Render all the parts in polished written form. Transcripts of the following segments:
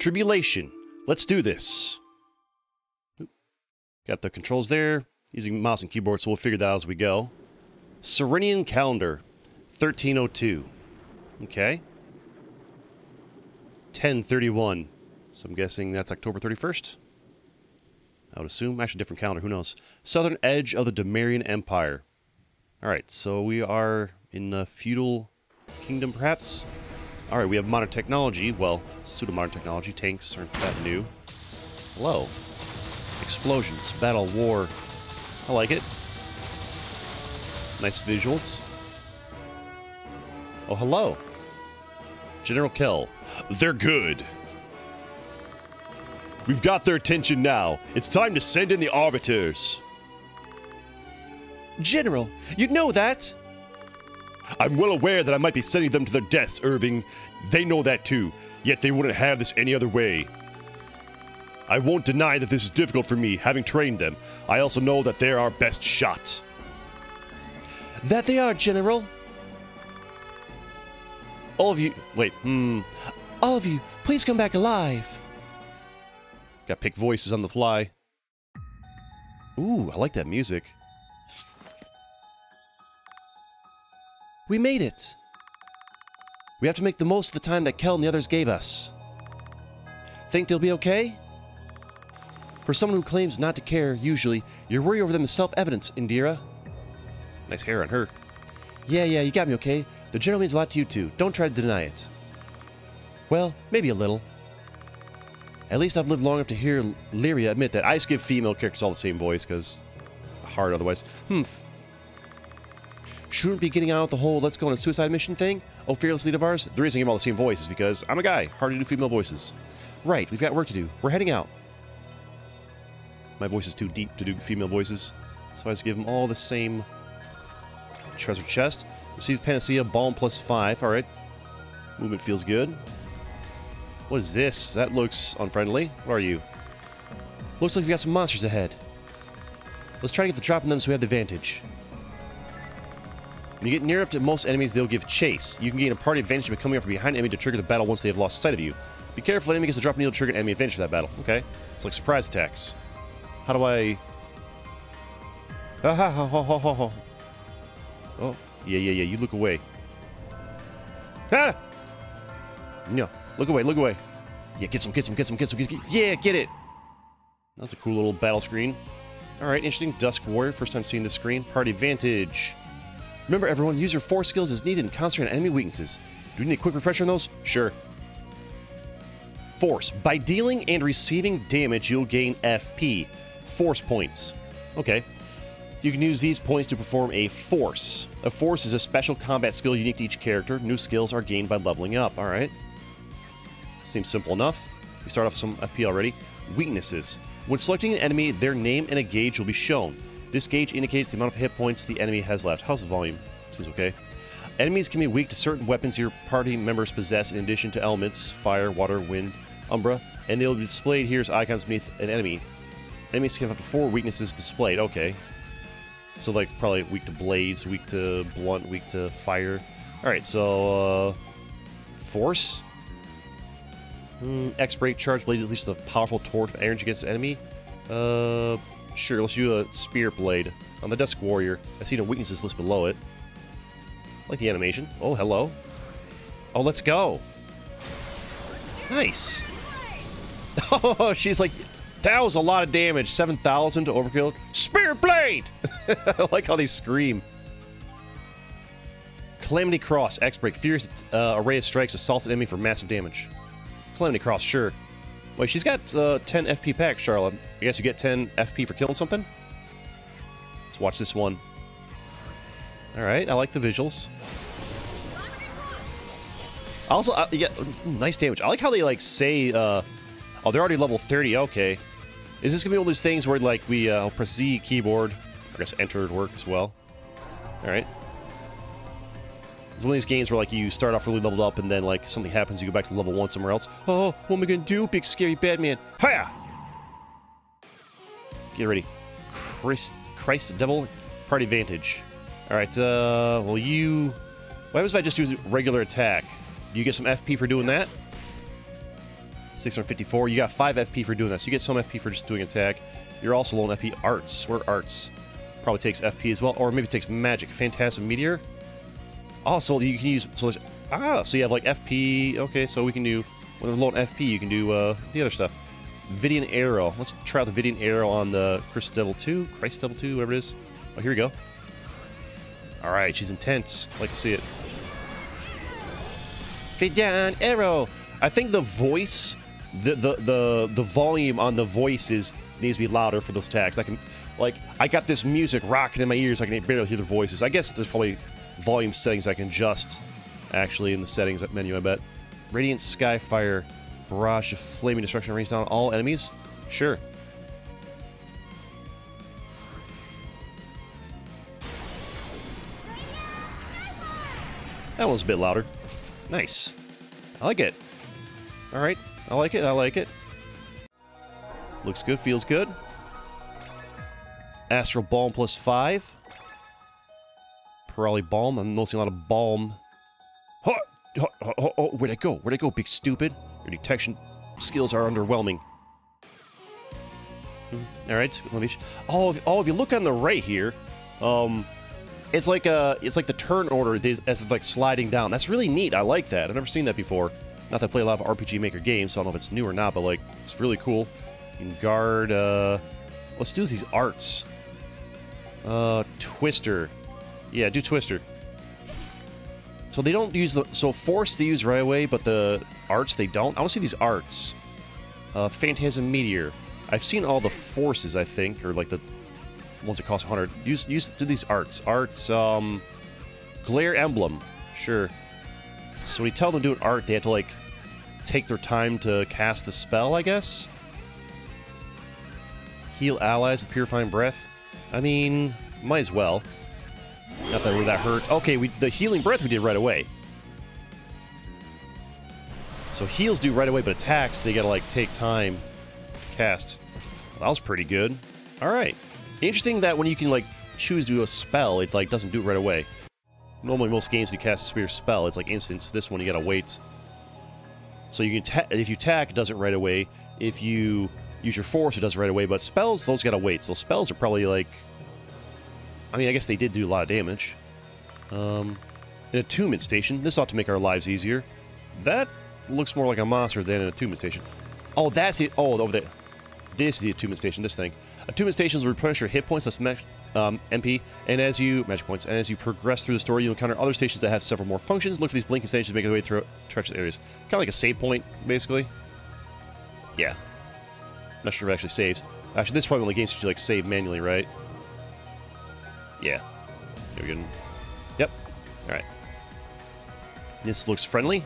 Tribulation. Let's do this. Oop. Got the controls there. Using mouse and keyboard, so we'll figure that out as we go. Serenian Calendar. 1302. Okay. 1031. So I'm guessing that's October 31st. I would assume. Actually, different calendar. Who knows? Southern edge of the Demarian Empire. Alright, so we are in a feudal kingdom, perhaps? Alright, we have modern technology. Well, pseudo-modern technology. Tanks aren't that new. Hello. Explosions. Battle. War. I like it. Nice visuals. Oh, hello. General Kell. They're good. We've got their attention now. It's time to send in the Arbiters. General, you know that. I'm well aware that I might be sending them to their deaths, Irving. They know that too, yet they wouldn't have this any other way. I won't deny that this is difficult for me, having trained them. I also know that they're our best shot. That they are, General. All of you... Wait, All of you, please come back alive. Got pick voices on the fly. Ooh, I like that music. We made it. We have to make the most of the time that Kell and the others gave us. Think they'll be okay? For someone who claims not to care, usually, your worry over them is self-evident, Indira. Nice hair on her. Yeah, you got me okay. The General means a lot to you too. Don't try to deny it. Well, maybe a little. At least I've lived long enough to hear Lyria admit that. I just give female characters all the same voice, because hard otherwise. Shouldn't be getting out the whole let's go on a suicide mission thing? Oh, fearless lead of ours? The reason I give all the same voice is because I'm a guy. Hard to do female voices. Right, we've got work to do. We're heading out. My voice is too deep to do female voices, so I just give them all the same. Treasure chest. Receive Panacea, Balm +5. Alright. Movement feels good. What is this? That looks unfriendly. What are you? Looks like we got some monsters ahead. Let's try to get the drop on them so we have the advantage. When you get near enough to most enemies, they'll give chase. You can gain a party advantage by coming up from behind an enemy to trigger the battle once they have lost sight of you. Be careful, enemy gets a drop and you'll trigger an enemy advantage for that battle. Okay. It's like surprise attacks. How do I... Oh, yeah, you look away. Ah! No, look away. Yeah, get some. Yeah, get it! That's a cool little battle screen. Alright, interesting. Dusk Warrior, first time seeing this screen. Party advantage. Remember, everyone, use your force skills as needed and concentrate on enemy weaknesses. Do we need a quick refresher on those? Sure. Force. By dealing and receiving damage, you'll gain FP. Force points. Okay. You can use these points to perform a force. A force is a special combat skill unique to each character. New skills are gained by leveling up. Alright. Seems simple enough. We start off with some FP already. Weaknesses. When selecting an enemy, their name and a gauge will be shown. This gauge indicates the amount of hit points the enemy has left. How's the volume? Seems okay. Enemies can be weak to certain weapons your party members possess in addition to elements, fire, water, wind, umbra, and they will be displayed here as icons beneath an enemy. Enemies can have up to 4 weaknesses displayed. Okay. So, like, probably weak to blades, weak to blunt, weak to fire. Alright, so, force? X-Break, charge blade, unleashes a powerful torrent of energy against the enemy. Sure, let's do a spear blade. On the Dusk Warrior, I see the weaknesses list below it. I like the animation. Oh, hello. Oh, let's go. Nice. Oh, she's like... That was a lot of damage. 7,000 to overkill. Spear blade! I like how they scream. Calamity Cross. X-Break. Fierce array of strikes assaults an enemy for massive damage. Calamity Cross, sure. Wait, she's got 10 FP packs, Charlotte. I guess you get 10 FP for killing something? Let's watch this one. Alright, I like the visuals. Also, yeah, nice damage. I like how they, like, say, oh, they're already level 30, okay. Is this gonna be one of those things where, like, we press Z keyboard, I guess enter would work as well. Alright. It's one of these games where, like, you start off really leveled up and then, like, something happens, you go back to level 1 somewhere else. Oh, what am I gonna do, big scary bad man? Hiya! Get ready. Christ, devil, party advantage. Alright, well, you... What happens if I just use regular attack? Do you get some FP for doing that? 654. You got 5 FP for doing this. You get some FP for just doing attack. You're also low on FP. Arts. Where Arts? Probably takes FP as well. Or maybe it takes Magic. Phantasm Meteor. Also, you can use... So you have like FP. Okay, so we can do... When we're low on FP, you can do the other stuff. Vidian Arrow. Let's try out the Vidian Arrow on the Christ Devil 2, whatever it is. Oh, here we go. Alright, she's intense. I like to see it. Vidian Arrow! I think the voice, the volume on the voices needs to be louder for those attacks. I got this music rocking in my ears, I can barely hear the voices. I guess there's probably volume settings I can adjust, actually, in the settings menu, I bet. Radiant Skyfire. Barrage of flaming destruction rains down on all enemies? Sure. That one's a bit louder. Nice. I like it. Alright. I like it. I like it. Looks good. Feels good. Astral Balm plus 5. Pirali Balm. I'm noticing a lot of balm. Oh, where'd I go? Where'd I go, big stupid? Your detection skills are underwhelming. Alright, let me... Oh, if you look on the right here, it's like the turn order as it's like sliding down. That's really neat. I like that. I've never seen that before. Not that I play a lot of RPG Maker games, so I don't know if it's new or not, but like, it's really cool. You can guard, let's do these arts. Twister. Yeah, do Twister. So they don't use the... So Force they use right away, but the arts they don't. I want to see these arts. Phantasm Meteor. I've seen all the Forces, I think, or like the ones that cost 100. Do these arts. Arts, Glare Emblem. Sure. So when you tell them to do an art, they have to, like, take their time to cast the spell, I guess? Heal allies with Purifying Breath. I mean, might as well. Not that really that hurt. Okay, the Healing Breath we did right away. So heals do right away, but attacks, they gotta, like, take time to cast. Well, that was pretty good. Alright. Interesting that when you can, like, choose to do a spell, it, like, doesn't do it right away. Normally, most games, when you cast a spear spell, it's, like, instant. This one, you gotta wait. So you can if you attack, it does it right away. If you use your force, it does it right away. But spells, those gotta wait. So spells are probably, like... I mean, I guess they did do a lot of damage. An attunement station. This ought to make our lives easier. That looks more like a monster than an attunement station. Oh, that's it. Oh, over there. This is the attunement station, this thing. Attunement stations will replenish your hit points, that's MP, and as you... Magic points. And as you progress through the story, you'll encounter other stations that have several more functions. Look for these blinking stations to make their way through treacherous areas. Kind of like a save point, basically. Yeah. Not sure if it actually saves. Actually, this is probably one of the games that you, like, save manually, right? Yeah. Here we go. Yep. Alright. This looks friendly.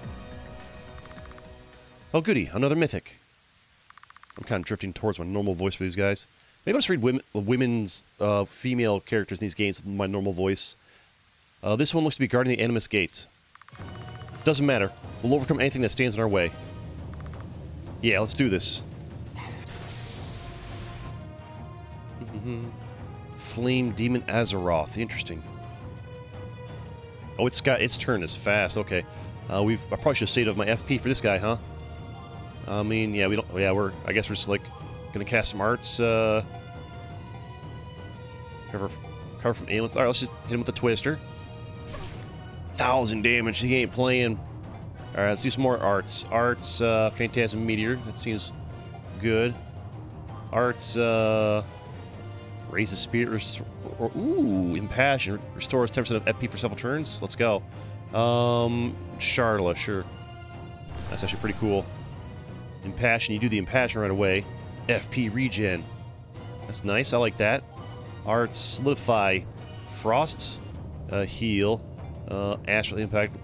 Oh, goody. Another mythic. I'm kind of drifting towards my normal voice for these guys. Maybe I'll just read women's female characters in these games with my normal voice. This one looks to be guarding the Animus Gate. Doesn't matter. We'll overcome anything that stands in our way. Yeah, let's do this. Flame Demon Azeroth. Interesting. Oh, its turn is fast. Okay. I probably should have saved up my FP for this guy, huh? I mean, yeah, we don't... Yeah, I guess we're just, like, gonna cast some arts, cover from aliens. Alright, let's just hit him with the Twister. 1,000 damage, he ain't playing. Alright, let's do some more arts. Arts, Phantasm Meteor, that seems good. Arts, raise the spirit, ooh, Impassion, restores 10% of FP for several turns. Let's go. Charla, sure. That's actually pretty cool. Impassion, you do the Impassion right away. FP regen. That's nice, I like that. Arts, Solidify. Frost, heal. Astral Impact.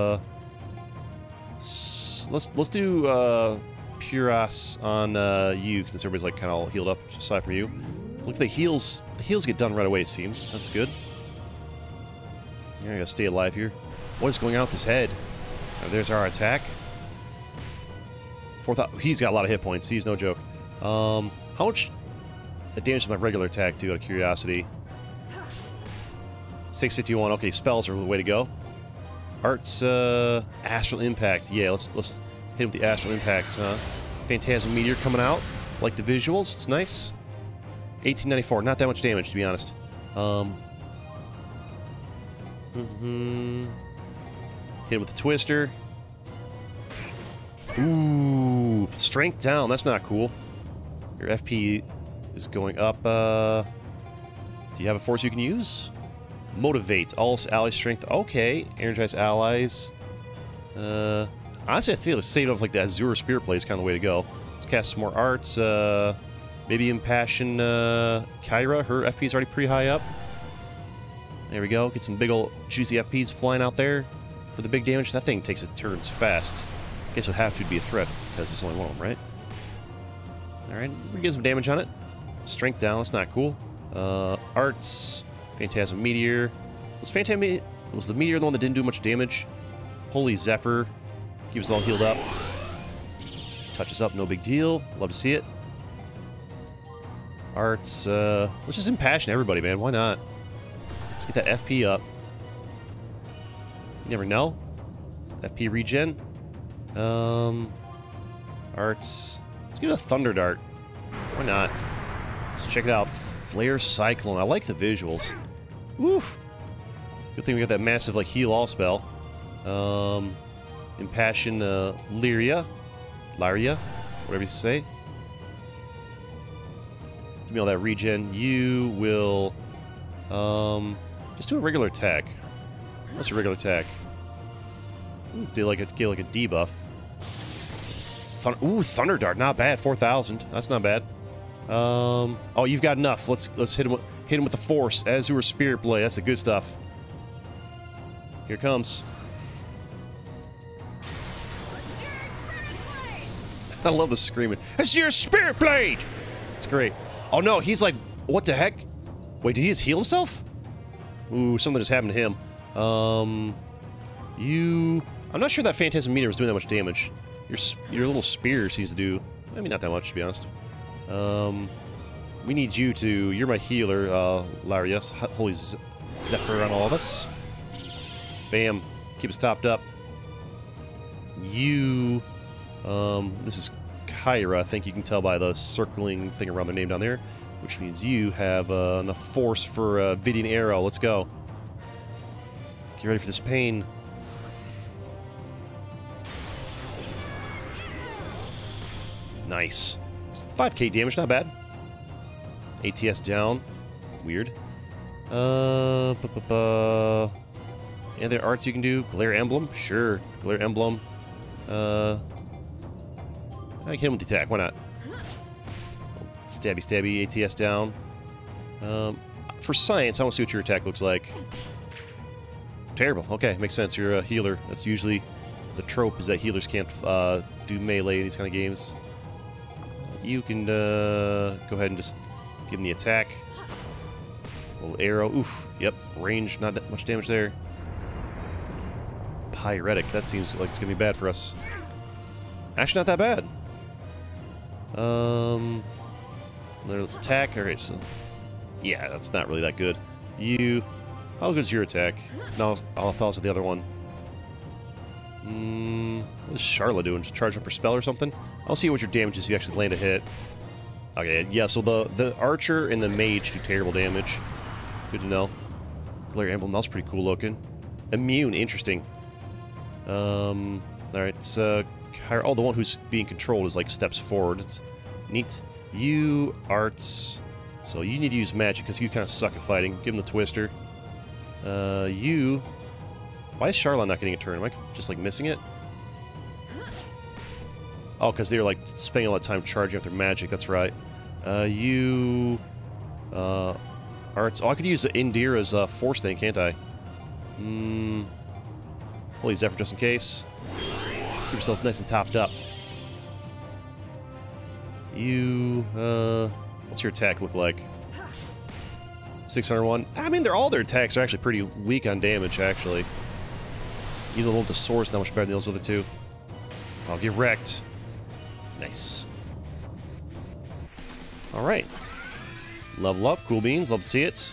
Let's do Puras on you, since everybody's like kind of all healed up aside from you. Look, the heals get done right away, it seems. That's good. Yeah, I gotta stay alive here. What is going on with his head? There's our attack. 4,000. He's got a lot of hit points. He's no joke. How much damage does my regular attack do, out of curiosity? 651. Okay, spells are the way to go. Arts, Astral Impact. Yeah, let's hit him with the Astral Impact, huh? Phantasm Meteor coming out. Like the visuals. It's nice. 1894. Not that much damage, to be honest. Hit it with the Twister. Ooh. Strength down. That's not cool. Your FP is going up. Do you have a force you can use? Motivate. All ally strength. Okay. Energize allies. Honestly, I feel saving off like the Azure Spirit Blade is kind of the way to go. Let's cast some more arts. Maybe Impassion Kyra. Her FP is already pretty high up. There we go. Get some big old juicy FPs flying out there for the big damage. That thing takes its turns fast. Guess it would have to be a threat because it's only one of them, right? Alright, we get some damage on it. Strength down, that's not cool. Arts, Phantasm Meteor. Was the Meteor the one that didn't do much damage? Holy Zephyr. Keep us all healed up. Touch us up, no big deal. Love to see it. Arts, let's just impassion everybody, man. Why not? Let's get that FP up. You never know. FP regen. Arts. Let's give it a Thunder Dart. Why not? Let's check it out. Flare Cyclone. I like the visuals. Woof. Good thing we got that massive, like, heal all spell. Impassion, Lyria, whatever you say. Give me all that regen. You will, just do a regular attack. What's your regular attack? Ooh, get like a debuff. Thunder Dart, not bad. 4,000. That's not bad. Oh, you've got enough. Let's hit him with the Force. Azure Spirit Blade. That's the good stuff. Here it comes. I love the screaming. Azure Spirit Blade. It's great. Oh no, he's like, what the heck? Wait, did he just heal himself? Ooh, something just happened to him. I'm not sure that Phantasm Meteor was doing that much damage. Your little spear seems to do, I mean, not that much, to be honest. We need you to, you're my healer, Lyria. Holy Zephyr on all of us. Bam. Keep us topped up. You, this is Kyra. I think you can tell by the circling thing around their name down there, which means you have enough force for Vidian Arrow. Let's go. Get ready for this pain. Nice. 5k damage, not bad. ATS down. Weird. And there are arts you can do. Glare Emblem? Sure. Glare Emblem. I can hit him with the attack. Why not? Stabby, stabby. ATS down. For science, I want to see what your attack looks like. Terrible. Okay, makes sense. You're a healer. That's usually the trope, is that healers can't do melee in these kind of games. You can go ahead and just give him the attack. Little arrow. Oof. Yep. Range. Not that much damage there. Pyretic. That seems like it's going to be bad for us. Actually, not that bad. Another attack. Alright, so... yeah, that's not really that good. You... how good is your attack? No, I'll thought with the other one. What is Charlotte doing? Just charge up her spell or something? I'll see what your damage is if you actually land a hit. Okay, yeah, so the archer and the mage do terrible damage. Good to know. Glare Emblem, that's pretty cool looking. Immune, interesting. Alright, it's, oh, the one who's being controlled is, like, steps forward. It's neat. You, arts... so you need to use magic, because you kind of suck at fighting. Give him the Twister. You... why is Charlotte not getting a turn? Am I just, like, missing it? Oh, because they're, like, spending a lot of time charging up their magic. That's right. You... arts... oh, I could use Indira's Force thing, can't I? Holy Zephyr, just in case. Keep yourselves nice and topped up. You... what's your attack look like? 601. I mean, all their attacks are actually pretty weak on damage, actually. Even the one with the sword's not much better than those other two. I'll get wrecked. Nice. Alright. Level up. Cool beans. Love to see it.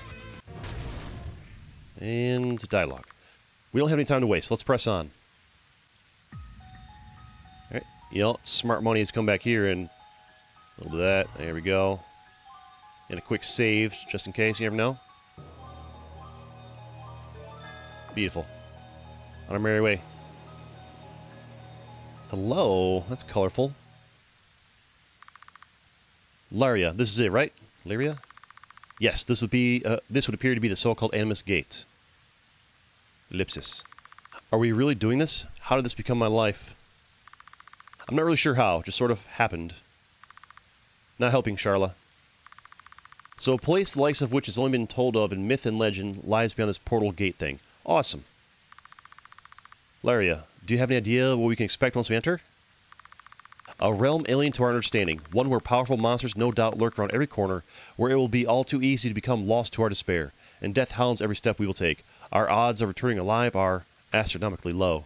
And dialogue. We don't have any time to waste. Let's press on. Alright. You know, smart money has come back here and a little bit of that. There we go. And a quick save, just in case. You never know. Beautiful. On our merry way. Hello. That's colorful. Laria. This is it, right? Laria? Yes, this would be. This would appear to be the so-called Animus Gate. Ellipsis. Are we really doing this? How did this become my life? I'm not really sure how. It just sort of happened. Not helping, Sharla. So a place the likes of which has only been told of in myth and legend lies beyond this portal gate thing. Awesome. Laria, do you have any idea what we can expect once we enter? A realm alien to our understanding. One where powerful monsters no doubt lurk around every corner, where it will be all too easy to become lost to our despair, and death hounds every step we will take. Our odds of returning alive are astronomically low.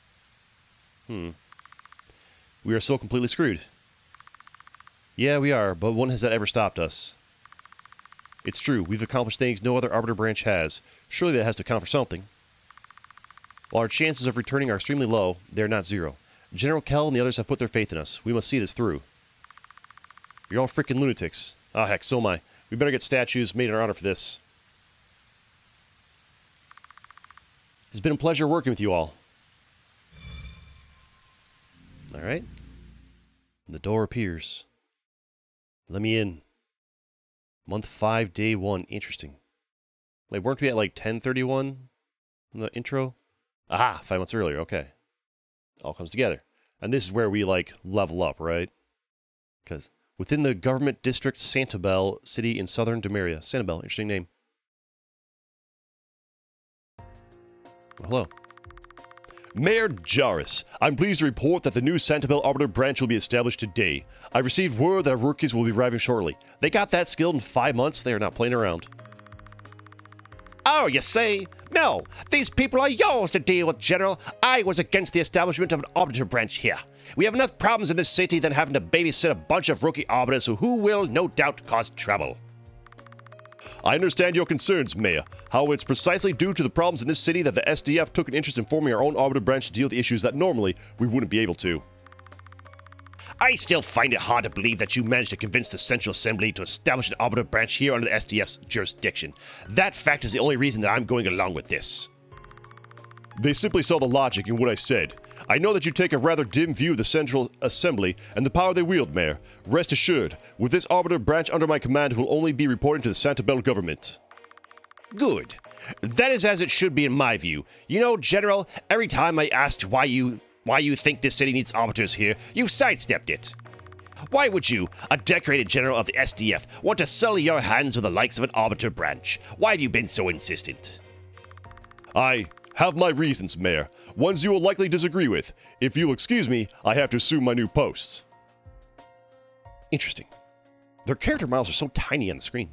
We are so completely screwed. Yeah, we are, but when has that ever stopped us? It's true, we've accomplished things no other Arbiter branch has. Surely that has to count for something. While our chances of returning are extremely low, they are not zero. General Kell and the others have put their faith in us. We must see this through. You're all freaking lunatics. Ah, heck, so am I. We better get statues made in our honor for this. It's been a pleasure working with you all. Alright. The door appears. Let me in. Month 5, day 1. Interesting. Wait, weren't we at like 10:31 in the intro? Aha! 5 months earlier, okay. All comes together. And this is where we, like, level up, right? Because within the government district Santabel city in southern Demeria. Santabel, interesting name. Well, hello. Mayor Jarrus, I'm pleased to report that the new Santabel Arbiter branch will be established today. I've received word that our rookies will be arriving shortly. They got that skilled in 5 months. They are not playing around. Oh, you say? No, these people are yours to deal with, General. I was against the establishment of an Arbiter branch here. We have enough problems in this city than having to babysit a bunch of rookie Arbiters who will, no doubt, cause trouble. I understand your concerns, Mayor. However, it's precisely due to the problems in this city that the SDF took an interest in forming our own Arbiter branch to deal with the issues that normally we wouldn't be able to. I still find it hard to believe that you managed to convince the Central Assembly to establish an Arbiter branch here under the SDF's jurisdiction. That fact is the only reason that I'm going along with this. They simply saw the logic in what I said. I know that you take a rather dim view of the Central Assembly and the power they wield, Mayor. Rest assured, with this Arbiter branch under my command, it will only be reporting to the Santabel government. Good. That is as it should be in my view. You know, General, every time I asked why you think this city needs arbiters here, you sidestepped it. Why would you, a decorated general of the SDF, want to sully your hands with the likes of an arbiter branch? Why have you been so insistent? I have my reasons, Mayor. Ones you will likely disagree with. If you'll excuse me, I have to assume my new posts. Interesting. Their character models are so tiny on the screen.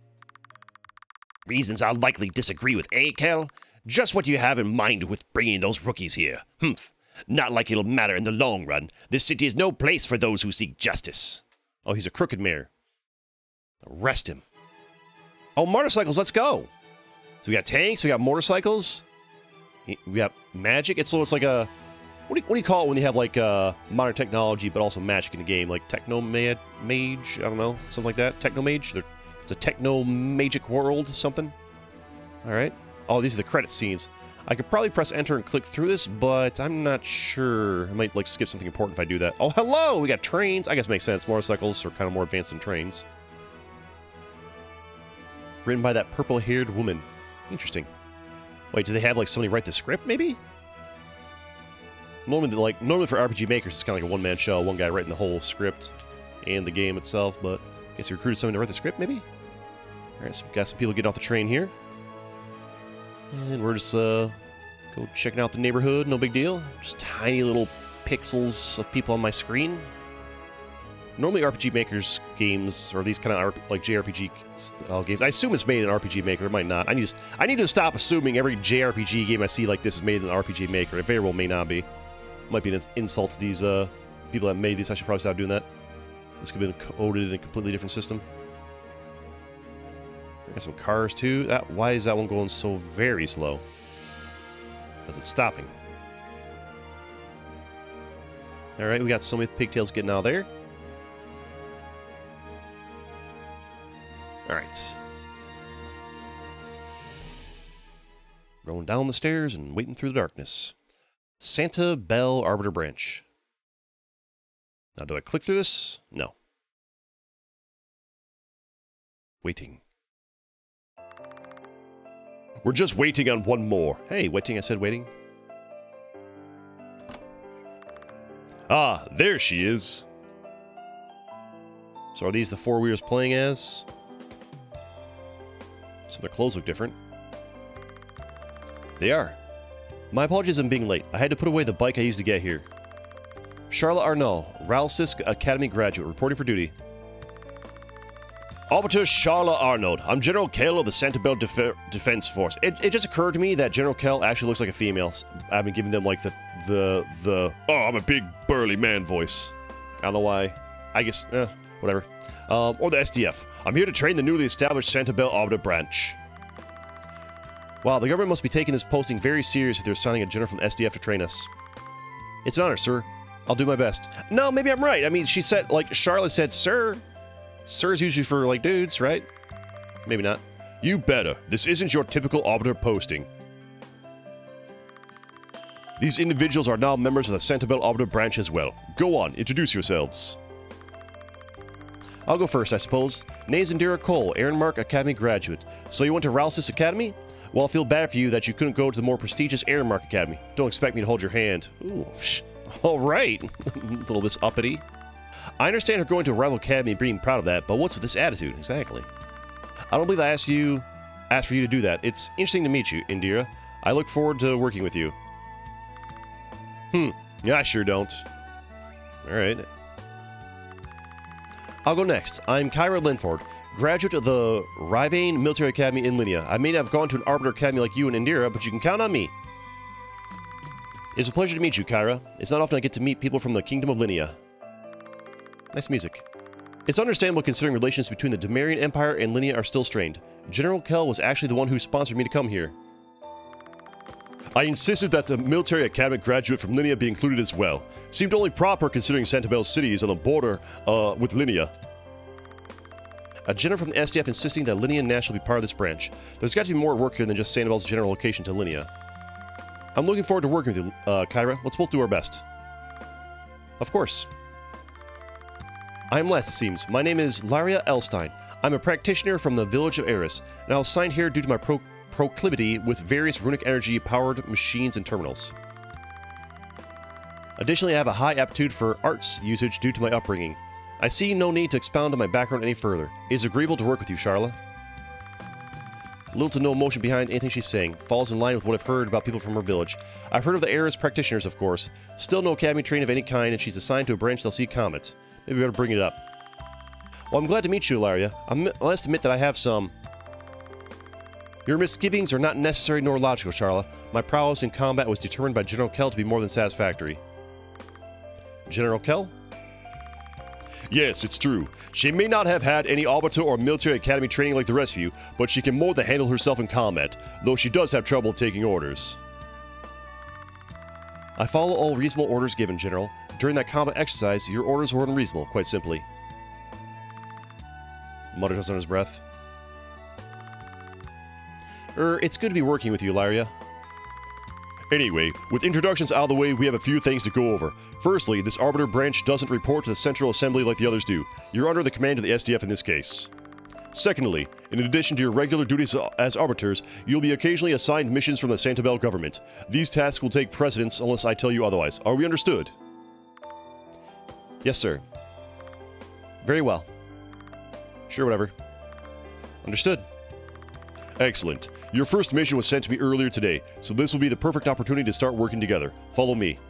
Reasons I'll likely disagree with, eh, Kell? Just what you have in mind with bringing those rookies here. Humph. Not like it'll matter in the long run. This city is no place for those who seek justice. Oh, he's a crooked mayor. Arrest him. Oh, motorcycles, let's go. So we got tanks, we got motorcycles. We got magic. It's like a... What do you call it when you have, like, modern technology, but also magic in the game? Like, techno-mage? I don't know. Something like that. Techno-mage? It's a techno-magic world, something. Alright. Oh, these are the credit scenes. I could probably press enter and click through this, but I'm not sure. I might, like, skip something important if I do that. Oh, hello! We got trains. I guess it makes sense. Motorcycles are kind of more advanced than trains. Written by that purple-haired woman. Interesting. Wait, do they have, like, somebody write the script, maybe? Normally for RPG makers, it's kind of like a one-man show. One guy writing the whole script and the game itself, but I guess you recruited someone to write the script, maybe? Alright, so we've got some people getting off the train here. And we're just, go checking out the neighborhood, no big deal. Just tiny little pixels of people on my screen. Normally RPG Maker's games, or these kind of like JRPG games, I assume it's made in RPG Maker, it might not. I need to stop assuming every JRPG game I see like this is made in RPG Maker. It very well may not be. Might be an insult to these people that made these. I should probably stop doing that. This could have been coded in a completely different system. I got some cars too. Why is that one going so very slow? Because it's stopping. Alright, we got so many pigtails getting out of there. Alright. Going down the stairs and waiting through the darkness. Santabelle Arbiter Branch. Now, do I click through this? No. Waiting. We're just waiting on one more. Hey, waiting, I said waiting. Ah, there she is. So are these the four we were playing as? So their clothes look different. They are. My apologies on being late. I had to put away the bike I used to get here. Charlotte Arnault, Ralsisk Academy graduate, reporting for duty. Arbiter Charlotte Arnault. I'm General Kell of the Santabelle Defense Force. It just occurred to me that General Kell actually looks like a female. I've been giving them like the oh, I'm a big burly man voice. I don't know why. I guess, whatever. Or the SDF. I'm here to train the newly established Santabelle Arbiter Branch. Wow, the government must be taking this posting very serious if they're assigning a general from SDF to train us. It's an honor, sir. I'll do my best. No, maybe I'm right. I mean, she said, like, Charlotte said, sir. Sir's usually for, like, dudes, right? Maybe not. You better. This isn't your typical Arbiter posting. These individuals are now members of the Santabelle Arbiter Branch as well. Go on, introduce yourselves. I'll go first, I suppose. Name's Indira Cole, Ehrenmark Academy graduate. So you went to Ralsis Academy? Well, I feel bad for you that you couldn't go to the more prestigious Ehrenmark Academy. Don't expect me to hold your hand. Ooh, all right. A little bit uppity. I understand her going to a rival academy and being proud of that, but what's with this attitude? Exactly. I don't believe I asked for you to do that. It's interesting to meet you, Indira. I look forward to working with you. Yeah, I sure don't. Alright. I'll go next. I'm Kyra Linford, graduate of the Rybane Military Academy in Linia. I may not have gone to an Arbiter Academy like you and Indira, but you can count on me. It's a pleasure to meet you, Kyra. It's not often I get to meet people from the Kingdom of Linia. Nice music. It's understandable considering relations between the Demarian Empire and Linia are still strained. General Kell was actually the one who sponsored me to come here. I insisted that the military academy graduate from Linia be included as well. Seemed only proper considering Santabelle City is on the border with Linia. A general from the SDF insisting that Linia and Nash will be part of this branch. There's got to be more work here than just Santabelle's general location to Linia. I'm looking forward to working with you, Kyra. Let's both do our best. Of course. I'm last, it seems. My name is Laria Elstein. I'm a practitioner from the village of Eris, and I was signed here due to my proclivity with various runic energy-powered machines and terminals. Additionally, I have a high aptitude for arts usage due to my upbringing. I see no need to expound on my background any further. It is agreeable to work with you, Charla. Little to no emotion behind anything she's saying. Falls in line with what I've heard about people from her village. I've heard of the Eris practitioners, of course. Still no academy training of any kind, and she's assigned to a branch they'll see Comet. Maybe we better bring it up. Well, I'm glad to meet you, Laria. I must admit that I have some... Your misgivings are not necessary nor logical, Charla. My prowess in combat was determined by General Kell to be more than satisfactory. General Kell? Yes, it's true. She may not have had any Arbiter or military academy training like the rest of you, but she can more than handle herself in combat, though she does have trouble taking orders. I follow all reasonable orders given, General. During that combat exercise, your orders were unreasonable, quite simply. Mutters under his breath. It's good to be working with you, Laria. Anyway, with introductions out of the way, we have a few things to go over. Firstly, this Arbiter branch doesn't report to the Central Assembly like the others do. You're under the command of the SDF in this case. Secondly, in addition to your regular duties as Arbiters, you'll be occasionally assigned missions from the Santabelle government. These tasks will take precedence unless I tell you otherwise. Are we understood? Yes, sir. Very well. Sure, whatever. Understood. Excellent. Your first mission was sent to me earlier today, so this will be the perfect opportunity to start working together. Follow me.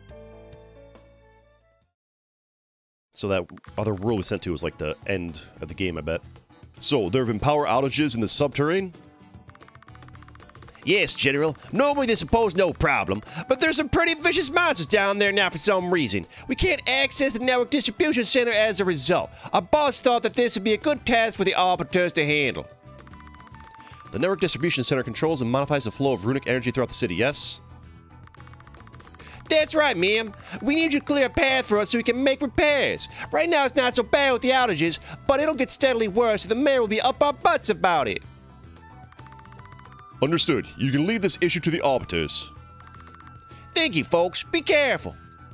So that other world we sent to was like the end of the game, I bet. So, there have been power outages in the subterrane? Yes, General. Normally this would pose no problem, but there's some pretty vicious monsters down there now for some reason. We can't access the network distribution center as a result. Our boss thought that this would be a good task for the Arbiters to handle. The network distribution center controls and modifies the flow of runic energy throughout the city, yes? That's right, ma'am. We need you to clear a path for us so we can make repairs. Right now it's not so bad with the outages, but it'll get steadily worse and the mayor will be up our butts about it. Understood. You can leave this issue to the arbiters. Thank you, folks. Be careful.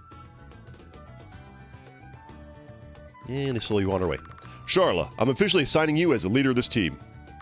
And they slowly wander away. Charla, I'm officially assigning you as the leader of this team.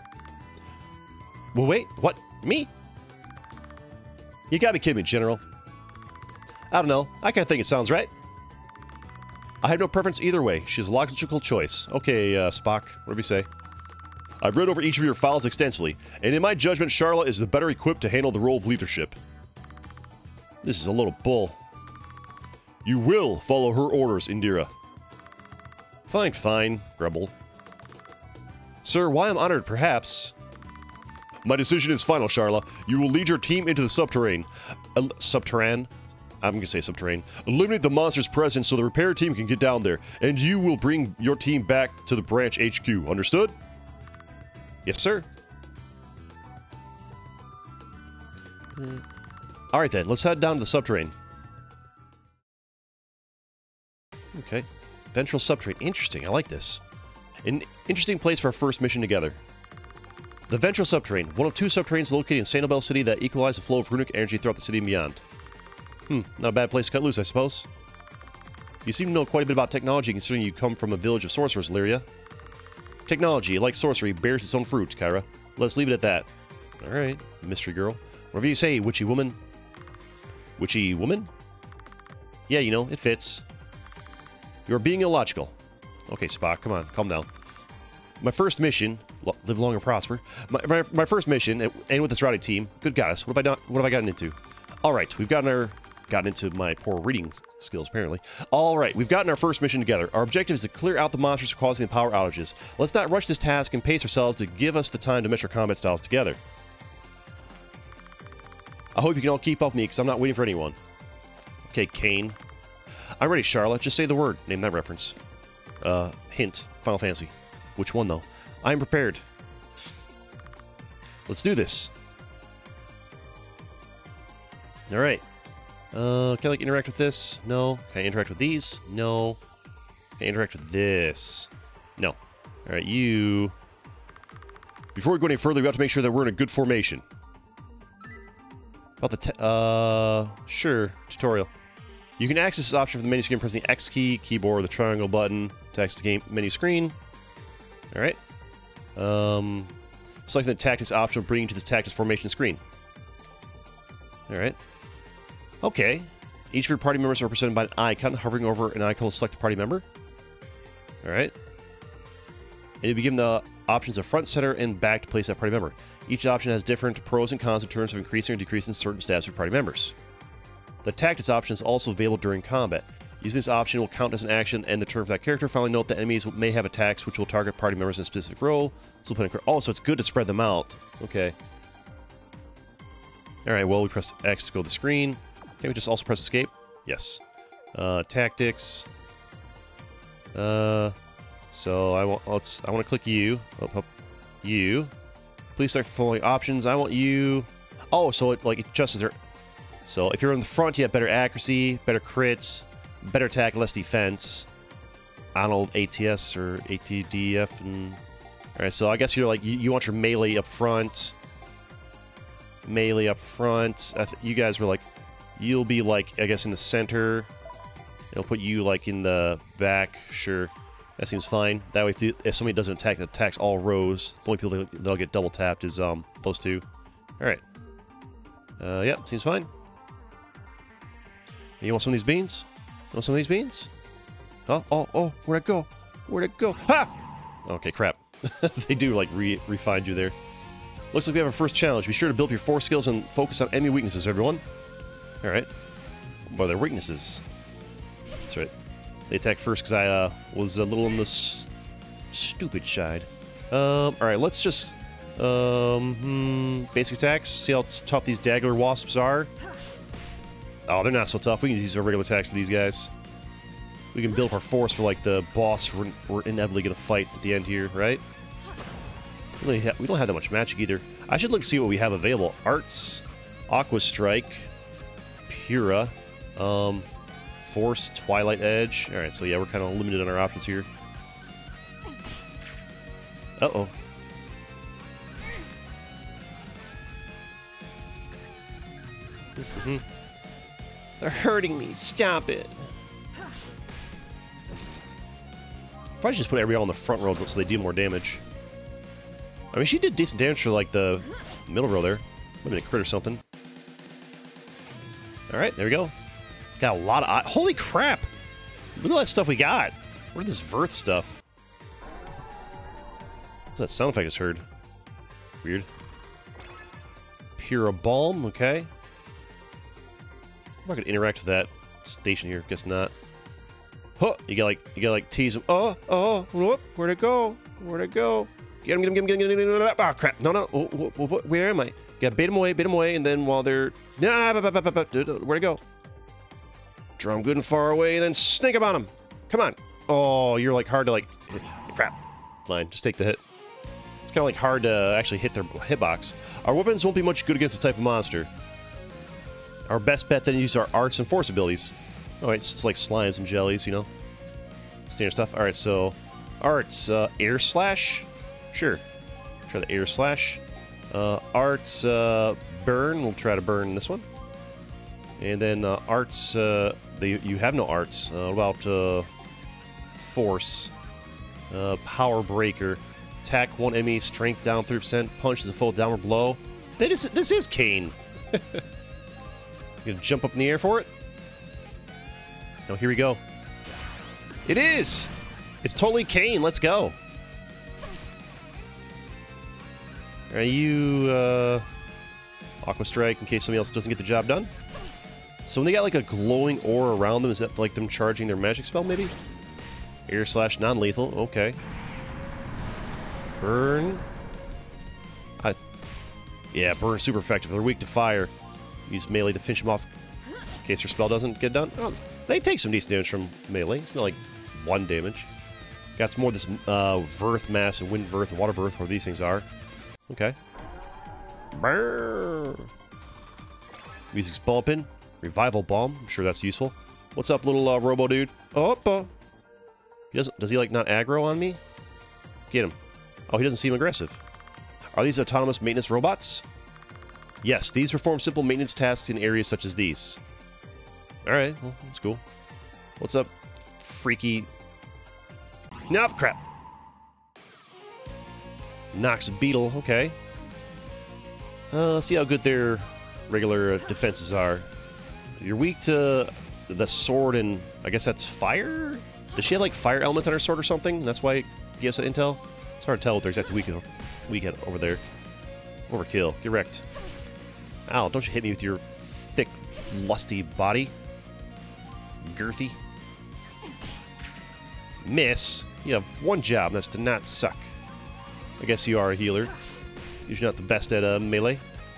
Well, wait. What? Me? You gotta be kidding me, General. I don't know. I kinda think it sounds right. I have no preference either way. She's a logical choice. Okay, Spock, whatever you say. I've read over each of your files extensively, and in my judgment, Charla is the better equipped to handle the role of leadership. This is a little bull. You will follow her orders, Indira. Fine, fine, grumble. Sir, why I'm honored, perhaps. My decision is final, Charla. You will lead your team into the subterrane. Subterrane? I'm gonna say subterrane. Eliminate the monster's presence so the repair team can get down there, and you will bring your team back to the branch HQ. Understood? Yes, sir. Alright then, let's head down to the subterrane. Okay. Ventral subterrane. Interesting, I like this. An interesting place for our first mission together. The Ventral subterrane, one of two subterranes located in Sanibel City that equalize the flow of runic energy throughout the city and beyond. Not a bad place to cut loose, I suppose. You seem to know quite a bit about technology considering you come from a village of sorcerers, Lyria. Technology, like sorcery, bears its own fruit, Kyra. Let's leave it at that. Alright, mystery girl. Whatever you say, witchy woman. Witchy woman? Yeah, you know, it fits. You're being illogical. Okay, Spock, come on, calm down. My first mission, live long and prosper. My first mission, and with this rowdy team, good goddess, what have I gotten into? Alright, we've gotten into my poor reading skills, apparently. Alright, we've gotten our first mission together. Our objective is to clear out the monsters causing the power outages. Let's not rush this task and pace ourselves to give us the time to mesh our combat styles together. I hope you can all keep up with me, because I'm not waiting for anyone. Okay, Kane. I'm ready, Charlotte. Just say the word. Name that reference. Hint. Final Fantasy. Which one, though? I'm prepared. Let's do this. Alright. Can I, like, interact with this? No. Can I interact with these? No. Can I interact with this? No. Alright, you... Before we go any further, we have to make sure that we're in a good formation. About the sure. Tutorial. You can access this option from the menu screen pressing the X key, keyboard, the triangle button to access the game menu screen. Alright. Selecting the tactics option will bring you to this tactics formation screen. Alright. Okay. Each of your party members are represented by an icon. Hovering over an icon will select a party member. Alright. And you'll be given the options of front, center, and back to place that party member. Each option has different pros and cons in terms of increasing or decreasing certain stats of party members. The tactics option is also available during combat. Using this option will count as an action and the turn for that character. Finally, note that enemies may have attacks which will target party members in a specific role. So it's good to spread them out. Okay. Alright, well, we press X to go to the screen. Can we just also press escape? Yes. Tactics. So I want to click you. You. Please select the following options. I want you. Oh, so it adjusts there. So if you're in the front, you have better accuracy, better crits, better attack, less defense. I don't know, ATS or ATDF. And... Alright, so I guess you're you want your melee up front. Melee up front. You guys were you'll be I guess in the center. It'll put you in the back. Sure. That seems fine. That way if somebody doesn't attack, it attacks all rows. The only people that'll get double tapped is those two. Alright. Yep, seems fine. You want some of these beans? You want some of these beans? Oh, where'd it go? Where'd it go? Ha! Okay, crap. They do, re-find you there. Looks like we have our first challenge. Be sure to build up your force skills and focus on enemy weaknesses, everyone. Alright. What are their weaknesses? That's right. They attack first because I was a little on the stupid side. Alright, let's just... basic attacks. See how tough these dagger wasps are? Oh, they're not so tough. We can use our regular attacks for these guys. We can build up our force for, the boss we're inevitably going to fight at the end here, right? We don't have that much magic either. I should look to see what we have available. Arts, Aqua Strike, Pura. Force, Twilight Edge. Alright, so yeah, we're kind of limited on our options here. Uh-oh. They're hurting me. Stop it. Probably just put everybody on the front row so they do more damage. I mean, she did decent damage for, like, the middle row there. Maybe a crit or something. Alright, there we go. Got a lot of... Holy crap! Look at all that stuff we got. Where's this Verth stuff? What's that sound effect I just heard? Weird. Pure Balm, okay. I'm not gonna interact with that station here. Guess not. Huh! You gotta like tease him. Oh! Whoop! Where'd it go? Where'd it go? Get him! Get him! Oh crap! No! Oh, where am I? You gotta bait him away, and then while they're where'd it go? Draw him good and far away, and then snake him on him. Come on! Oh, you're like hard to like. Crap! Fine, just take the hit. It's kind of like hard to actually hit their hitbox. Our weapons won't be much good against this type of monster. Our best bet then use our arts and force abilities. Alright, it's like slimes and jellies, you know? Standard stuff. Alright, so... Arts, Air Slash? Sure. Try the Air Slash. Arts, Burn. We'll try to burn this one. And then, Arts, you have no arts. What about, Force? Power Breaker. Attack one enemy, strength down 3%, punch is a full downward blow. This is Kane. You gonna jump up in the air for it? No, here we go. It is! It's totally Kane, let's go. Are you, Aqua Strike in case somebody else doesn't get the job done? So when they got like a glowing aura around them, is that like them charging their magic spell maybe? Air Slash non-lethal, okay. Burn. Yeah, burn super effective. They're weak to fire. Use melee to finish them off in case their spell doesn't get done. Oh, they take some decent damage from melee. It's not like 1 damage. Got some more of this Verth Mass and Wind Verth and Water Verth, where these things are. Okay. Brrr. Music's bumping. Revival Bomb. I'm sure that's useful. What's up, little Robo Dude? Oh, does he like not aggro on me? Get him. Oh, he doesn't seem aggressive. Are these autonomous maintenance robots? Yes, these perform simple maintenance tasks in areas such as these. Alright, well, that's cool. What's up, freaky... No, crap! Nox Beetle, okay. Let's see how good their regular defenses are. You're weak to the sword and... I guess that's fire? Does she have, like, fire element on her sword or something? That's why it gives that intel? It's hard to tell what they're exactly weak at over there. Overkill. Get wrecked. Ow, don't you hit me with your thick, lusty body. Girthy. Miss. You have one job, and that's to not suck. I guess you are a healer. Usually not the best at melee.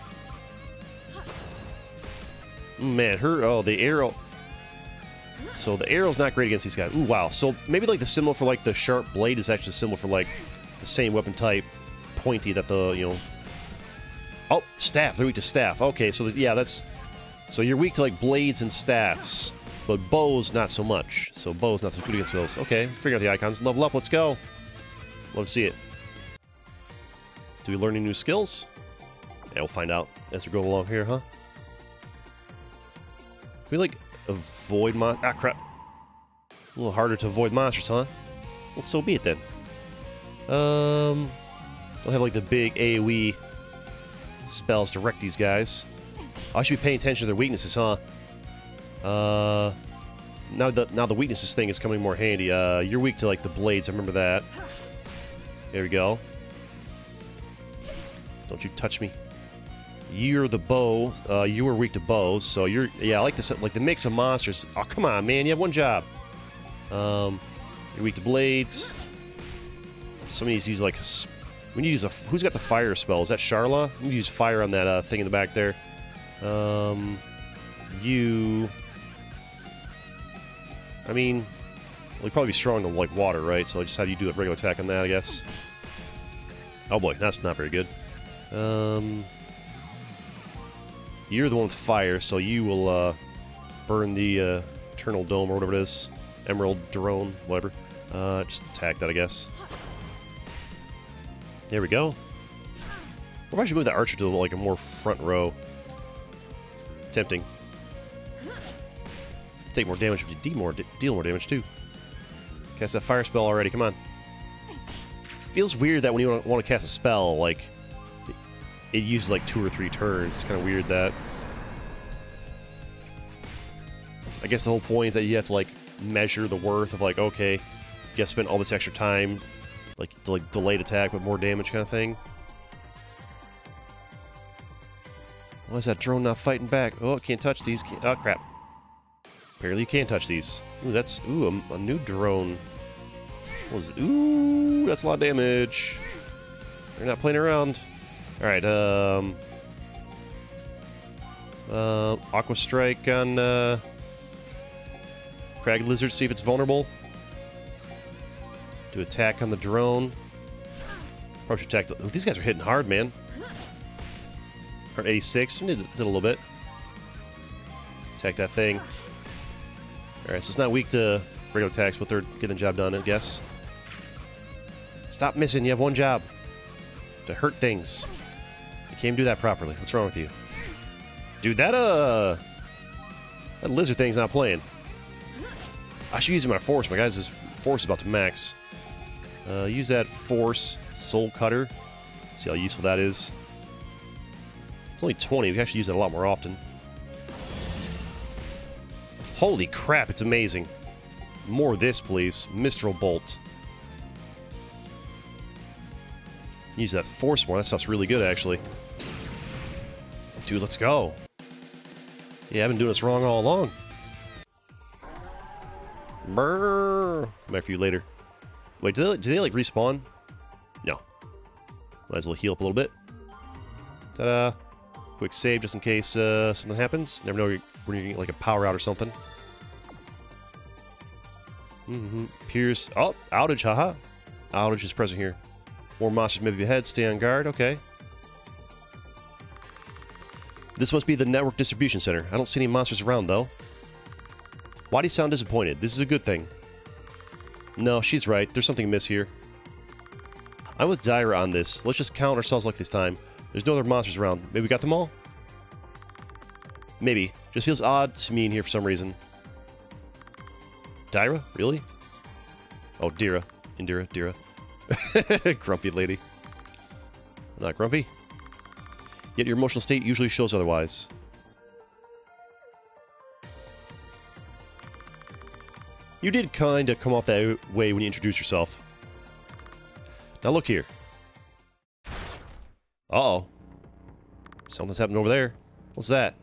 Man, the arrow... So the arrow's not great against these guys. Ooh, wow. So maybe like the symbol for like the sharp blade is actually a symbol for like the same weapon type, pointy that the, you know... Oh, staff. They're weak to staff. Okay, so yeah, that's... So you're weak to like blades and staffs, but bows not so much. So bows not so good against those. Okay, figure out the icons. Level up, let's go. Love to see it. Do we learn any new skills? Yeah, we'll find out as we go along here, huh? Can we like avoid ah, crap. A little harder to avoid monsters, huh? Well, so be it then. Don't have like the big AoE spells to wreck these guys. I should be paying attention to their weaknesses, huh? Now the weaknesses thing is coming more handy. You're weak to like the blades. I remember that. There we go. Don't you touch me. You're the bow. You were weak to bows, so you're... Yeah, I like this. Like the mix of monsters. Oh, come on, man. You have one job. You're weak to blades. Somebody needs to use like... We need to use a... Who's got the fire spell? Is that Sharla? We need to use fire on that thing in the back there. You... I mean... Well, you'd probably be strong to like water, right? So I just have you do a regular attack on that, I guess. Oh boy, that's not very good. You're the one with fire, so you will, burn the Eternal Dome or whatever it is. Emerald Drone, whatever. Just attack that, I guess. There we go. Or if I should move that archer to like a more front row. Tempting. Take more damage, but you deal more damage too. Cast that fire spell already, come on. Feels weird that when you want to cast a spell, like, it uses like 2 or 3 turns. It's kind of weird that. I guess the whole point is that you have to like measure the worth of like, okay, you gotta spend all this extra time, like, to like delayed attack but more damage kind of thing. Why is that drone not fighting back? Oh, can't touch these. Oh, crap. Apparently you can't touch these. Ooh, that's... Ooh, a new drone. What was it? Ooh, that's a lot of damage. They're not playing around. Alright, Aqua Strike on, Crag Lizard, see if it's vulnerable. Do attack on the drone. Probably should attack the... Oh, these guys are hitting hard, man. 86. Did a little bit. Attack that thing. Alright, so it's not weak to regular attacks, but they're getting the job done, I guess. Stop missing. You have one job. To hurt things. You can't do that properly. What's wrong with you? Dude, that lizard thing's not playing. I should use my force. My guy's force is about to max. Use that force soul cutter. See how useful that is. It's only 20. We can actually use that a lot more often. Holy crap, it's amazing. More of this, please. Mistral Bolt. Use that force more. That stuff's really good, actually. Dude, let's go. Yeah, I've been doing this wrong all along. Brrr. Come back for you later. Wait, do they like respawn? No. Might as well heal up a little bit. Ta-da. Quick save just in case something happens. Never know when you're getting like a power out or something. Pierce. Oh, outage, haha. Outage is present here. More monsters may be ahead. Stay on guard. Okay. This must be the network distribution center. I don't see any monsters around, though. Why do you sound disappointed? This is a good thing. No, she's right. There's something amiss here. I'm with Dyra on this. Let's just count ourselves like this time. There's no other monsters around. Maybe we got them all? Maybe. Just feels odd to me in here for some reason. Dyra? Really? Oh, Dira. Indira. Dira. Grumpy lady. Not grumpy. Yet your emotional state usually shows otherwise. You did kind of come off that way when you introduced yourself. Now look here. Uh-oh. Something's happening over there. What's that?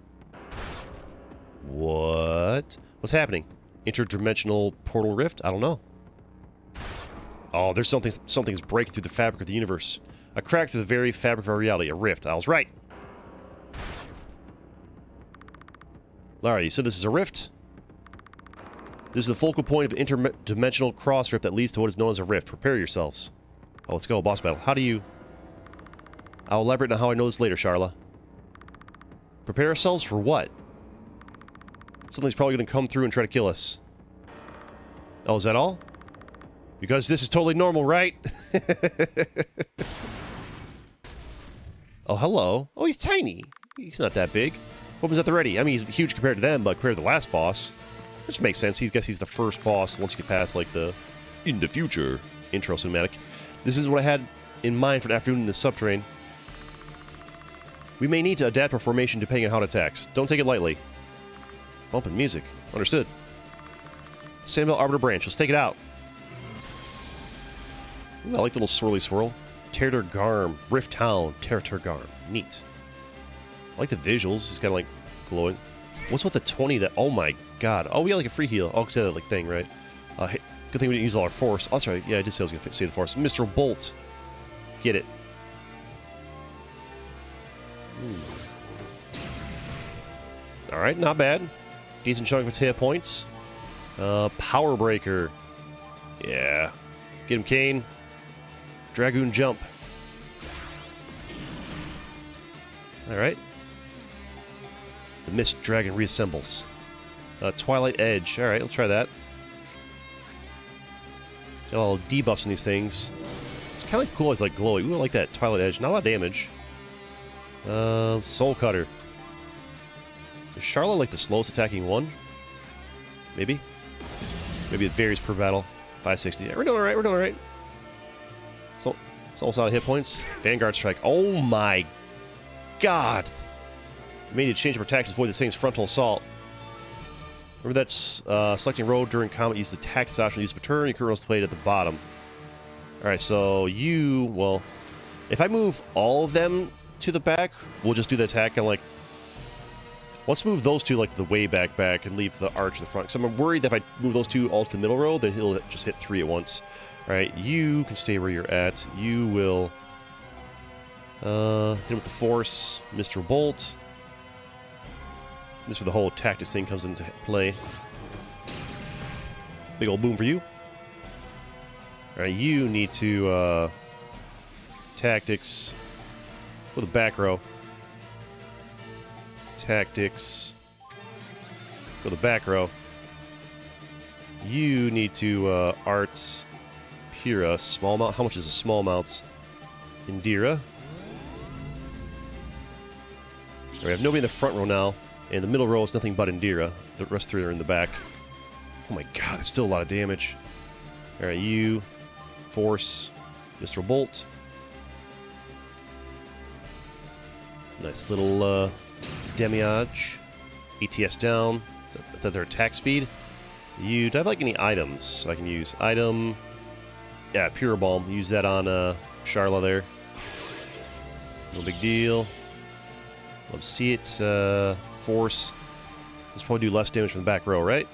What? What's happening? Interdimensional portal rift? I don't know. Oh, there's something's breaking through the fabric of the universe. A crack through the very fabric of our reality. A rift. I was right. Lara, you said this is a rift? This is the focal point of an interdimensional cross rift that leads to what is known as a rift. Prepare yourselves. Oh, let's go. Boss battle. How do you... I'll elaborate on how I know this later, Sharla. Prepare ourselves for what? Something's probably going to come through and try to kill us. Oh, is that all? Because this is totally normal, right? Oh, hello. Oh, he's tiny. He's not that big. Weapons at the ready. I mean, he's huge compared to them, but compared to the last boss, which makes sense. I guess he's the first boss once you get past, like, the in the future intro cinematic. This is what I had in mind for the afternoon in the subterranean. We may need to adapt our formation depending on how it attacks. Don't take it lightly. Bumping music. Understood. Sandbell Arbiter Branch. Let's take it out. Ooh, I like the little swirly swirl. Terrator Garm. Rift Town. Terrator Garm. Neat. I like the visuals. It's kind of like glowing. What's with the 20 that... Oh my god. Oh, we got like a free heal. Oh, because that like thing, right? Good thing we didn't use all our force. Oh, that's right. Yeah, I did say I was going to say the force. Mr. Bolt. Get it. Alright, not bad. Decent chunk of its hit points. Power Breaker. Yeah. Get him, Kane. Dragoon Jump. Alright. The Mist Dragon reassembles. Twilight Edge. Alright, let's try that. Got all debuffs in these things. It's kind of cool. It's like glowy. Ooh, I like that. Twilight Edge. Not a lot of damage. Soul Cutter. Is Charlotte like the slowest attacking one? Maybe? Maybe it varies per battle. 560. Yeah, we're doing alright. We're doing alright. So, it's almost out of hit points. Vanguard Strike. Oh my god! You may need to change your attacks to avoid this thing's frontal assault. Remember that's selecting road during combat. Use the tactics option to use a turn. Your current roll is played at the bottom. Alright, so you... Well, if I move all of them to the back, we'll just do the attack and like... Let's move those two like the way back and leave the arch in the front. Because I'm worried that if I move those two all to the middle row, then he'll just hit 3 at once. Alright, you can stay where you're at. You will... hit him with the Force. Mr. Bolt. This is where the whole tactics thing comes into play. Big old boom for you. Alright, you need to, tactics. Go to the back row. Tactics. Go to the back row. You need to, arts. Pyrrha. Small mount. How much is a small mount? Indira. We have nobody in the front row now. And the middle row is nothing but Indira. The rest 3 are in the back. Oh my god, it's still a lot of damage. Alright, you. Force. Mr. Bolt. Nice little demiage. ATS down. Is that their attack speed? You. Do I have like any items I can use? Item. Yeah, Pure Balm. Use that on Sharla there. No big deal. Let's see it. Force. This probably do less damage from the back row, right?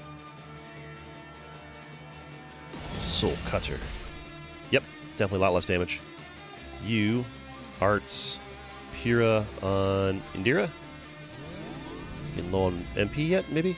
Soul Cutter. Yep, definitely a lot less damage. You. Arts. Pyrrha on Indira. Getting low on MP yet, maybe?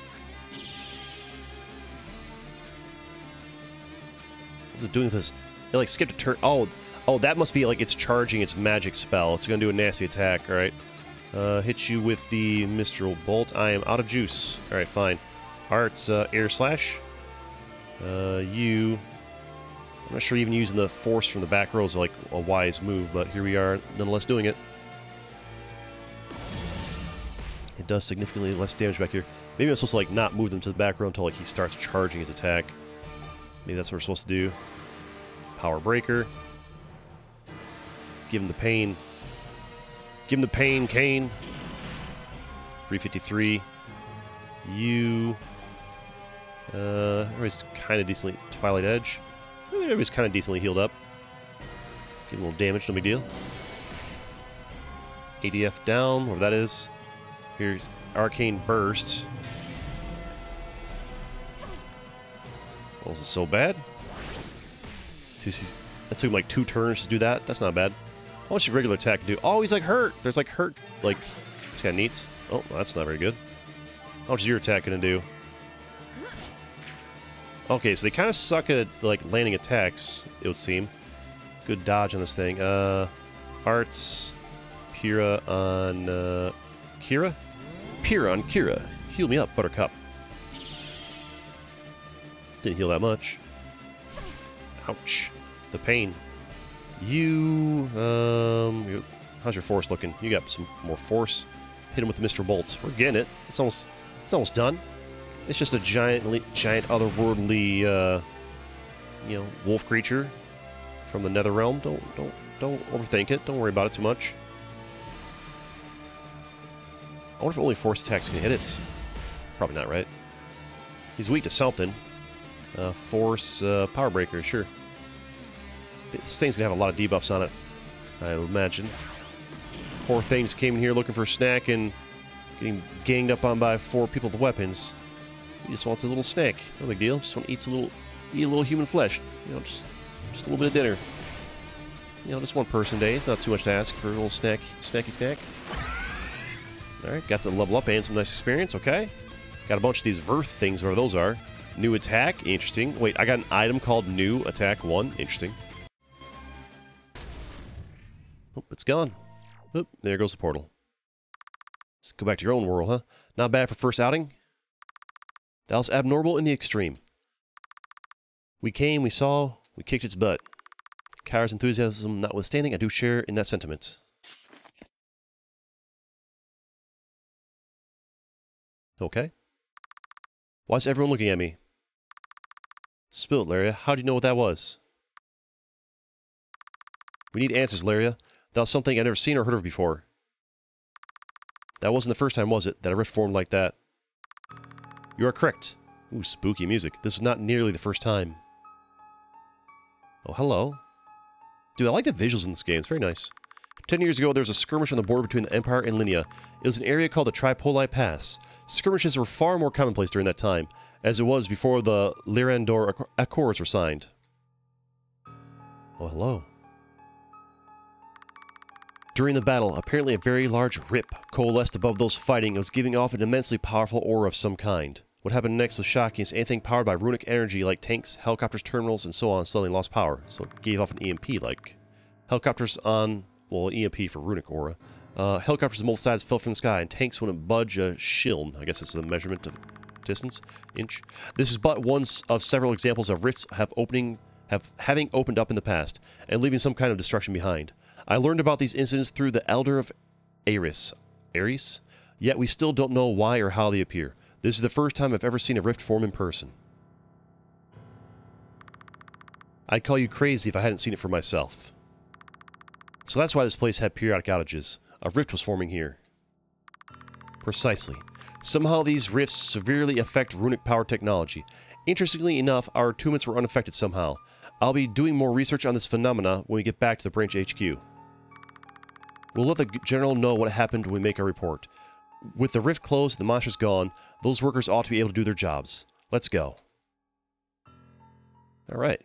What's it doing with this? It like skipped a turn. Oh, that must be like it's charging its magic spell. It's gonna do a nasty attack, alright? Hit you with the Mistral Bolt. I am out of juice. Alright, fine. Arts, Air Slash. You... I'm not sure even using the Force from the back row is like a wise move, but here we are, nonetheless doing it. It does significantly less damage back here. Maybe I'm supposed to like not move them to the back row until like he starts charging his attack. Maybe that's what we're supposed to do. Power Breaker. Give him the pain. Give him the pain, Kane. 353. You. Everybody's kind of decently. Twilight Edge. Everybody's kind of decently healed up. Get a little damage, no big deal. ADF down, whatever that is. Here's Arcane Burst. Oh, is it so bad? That took him like 2 turns to do that. That's not bad. How much does regular attack do? Oh, he's like hurt. There's like hurt. Like, it's kind of neat. Oh, that's not very good. How much is your attack going to do? Okay, so they kind of suck at like landing attacks, it would seem. Good dodge on this thing. Arts. Pyrrha on Kira? Pyrrha on Kira. Heal me up, Buttercup. Didn't heal that much. Ouch. The pain. You, how's your force looking? You got some more force. Hit him with the Mr. Bolt. We're getting it. It's almost done. It's just a giant otherworldly, you know, wolf creature from the Nether Realm. Don't overthink it. Don't worry about it too much. I wonder if only force attacks can hit it. Probably not, right? He's weak to something. Force, Power Breaker, sure. This thing's gonna have a lot of debuffs on it, I would imagine. Poor thing just came in here looking for a snack and getting ganged up on by 4 people with weapons. He just wants a little snack. No big deal. Just want to eat a little human flesh. You know, just a little bit of dinner. You know, just one person a day. It's not too much to ask for a little snacky snack. Alright, got to level up and some nice experience, okay. Got a bunch of these Verth things, whatever those are. New attack, interesting. Wait, I got an item called New Attack 1, interesting. Oh, it's gone. Oop, there goes the portal. Just go back to your own world, huh? Not bad for first outing. That was abnormal in the extreme. We came, we saw, we kicked its butt. Kyra's enthusiasm notwithstanding, I do share in that sentiment. Okay. Why is everyone looking at me? Spill it, Laria. How do you know what that was? We need answers, Laria. That was something I've never seen or heard of before. That wasn't the first time, was it, that a rift formed like that? You are correct. Ooh, spooky music. This was not nearly the first time. Oh, hello. Dude, I like the visuals in this game. It's very nice. 10 years ago, there was a skirmish on the border between the Empire and Linia. It was an area called the Tripoli Pass. Skirmishes were far more commonplace during that time, as it was before the Lyrandor Accords were signed. Oh, hello. During the battle, apparently a very large rip coalesced above those fighting and was giving off an immensely powerful aura of some kind. What happened next was shocking, as anything powered by runic energy like tanks, helicopters, terminals, and so on suddenly lost power, so it gave off an EMP like helicopters on, well, EMP for runic aura. Helicopters on both sides fell from the sky, and tanks wouldn't budge a shiln. I guess it's a measurement of distance, inch. This is but one of several examples of rifts having opened up in the past, and leaving some kind of destruction behind. I learned about these incidents through the Elder of Ares, yet we still don't know why or how they appear. This is the first time I've ever seen a rift form in person. I'd call you crazy if I hadn't seen it for myself. So that's why this place had periodic outages. A rift was forming here. Precisely. Somehow these rifts severely affect runic power technology. Interestingly enough, our attunements were unaffected somehow. I'll be doing more research on this phenomena when we get back to the branch HQ. We'll let the General know what happened when we make our report. With the rift closed and the monsters gone, those workers ought to be able to do their jobs. Let's go. Alright.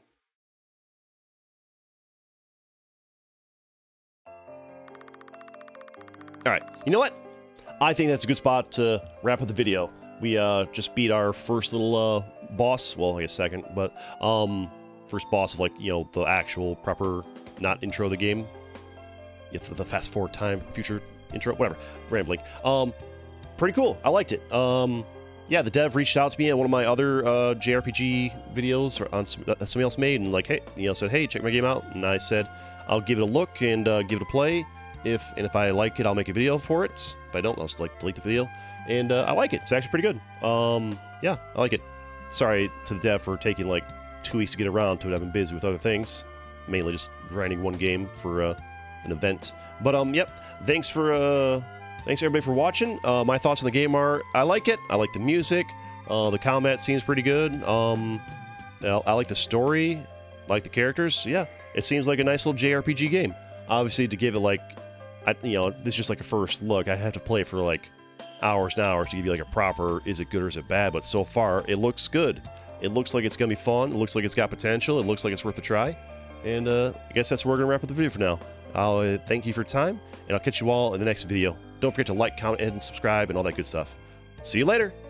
Alright, you know what? I think that's a good spot to wrap up the video. We just beat our first little boss, well, I guess second, but first boss of, like, you know, the actual proper, not intro of the game. The fast forward time, future intro, whatever. Rambling. Pretty cool. I liked it. Yeah, the dev reached out to me at one of my other JRPG videos on that somebody else made, and like, hey, you know, said, hey, check my game out, and I said, I'll give it a look and give it a play. If I like it, I'll make a video for it. If I don't, I'll just like delete the video. And I like it. It's actually pretty good. Yeah, I like it. Sorry to the dev for taking like 2 weeks to get around to it. I've been busy with other things, mainly just grinding one game for an event. But yep. Thanks everybody for watching. My thoughts on the game are, I like it. I like the music. The combat seems pretty good. I like the story. I like the characters. Yeah, it seems like a nice little JRPG game. Obviously, to give it like, you know, this is just like a first look. I have to play it for like hours and hours to give you like a proper, is it good or is it bad? But so far, it looks good. It looks like it's gonna be fun. It looks like it's got potential. It looks like it's worth a try. And I guess that's where we're gonna wrap up the video for now. I'll thank you for your time, and I'll catch you all in the next video. Don't forget to like, comment, and subscribe, and all that good stuff. See you later!